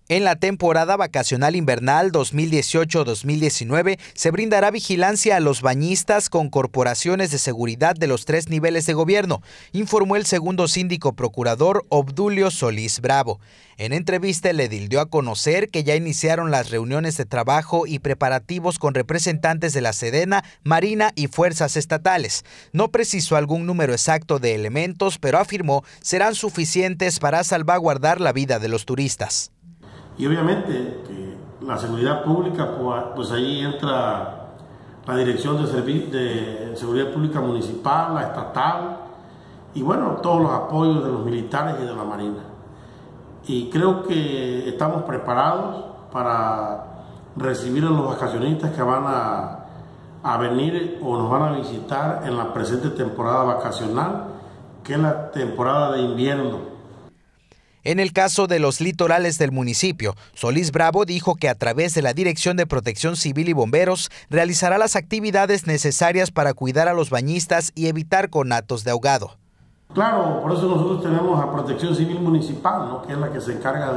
En la temporada vacacional invernal 2018-2019 se brindará vigilancia a los bañistas con corporaciones de seguridad de los 3 niveles de gobierno, informó el segundo síndico procurador Obdulio Solís Bravo. En entrevista, el edil dio a conocer que ya iniciaron las reuniones de trabajo y preparativos con representantes de la Sedena, Marina y fuerzas estatales. No precisó algún número exacto de elementos, pero afirmó serán suficientes para salvaguardar la vida de los turistas. Y obviamente que la seguridad pública, pues ahí entra la Dirección de Seguridad Pública Municipal, la estatal, y bueno, todos los apoyos de los militares y de la Marina. Y creo que estamos preparados para recibir a los vacacionistas que van a venir o nos van a visitar en la presente temporada vacacional, que es la temporada de invierno. En el caso de los litorales del municipio, Solís Bravo dijo que a través de la Dirección de Protección Civil y Bomberos realizará las actividades necesarias para cuidar a los bañistas y evitar conatos de ahogado. Claro, por eso nosotros tenemos a Protección Civil Municipal, ¿no?, que es la que se encarga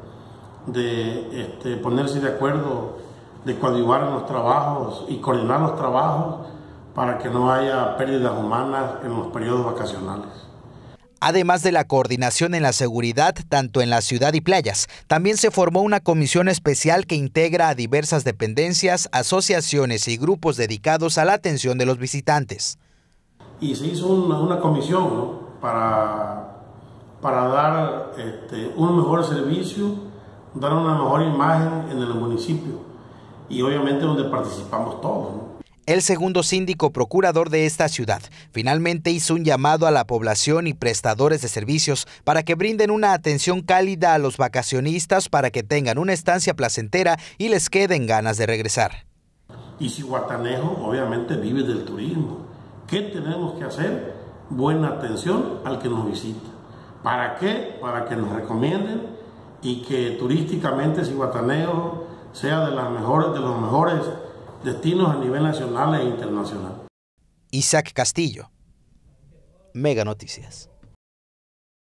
de ponerse de acuerdo, de coadyuvar en los trabajos y coordinar los trabajos para que no haya pérdidas humanas en los periodos vacacionales. Además de la coordinación en la seguridad, tanto en la ciudad y playas, también se formó una comisión especial que integra a diversas dependencias, asociaciones y grupos dedicados a la atención de los visitantes. Y se hizo una comisión, ¿no?, para dar un mejor servicio, dar una mejor imagen en el municipio y obviamente donde participamos todos, ¿no? El segundo síndico procurador de esta ciudad finalmente hizo un llamado a la población y prestadores de servicios para que brinden una atención cálida a los vacacionistas para que tengan una estancia placentera y les queden ganas de regresar. Y Zihuatanejo obviamente vive del turismo. ¿Qué tenemos que hacer? Buena atención al que nos visita. ¿Para qué? Para que nos recomienden y que turísticamente Zihuatanejo sea de los mejores destinos a nivel nacional e internacional. Isaac Castillo, Mega Noticias.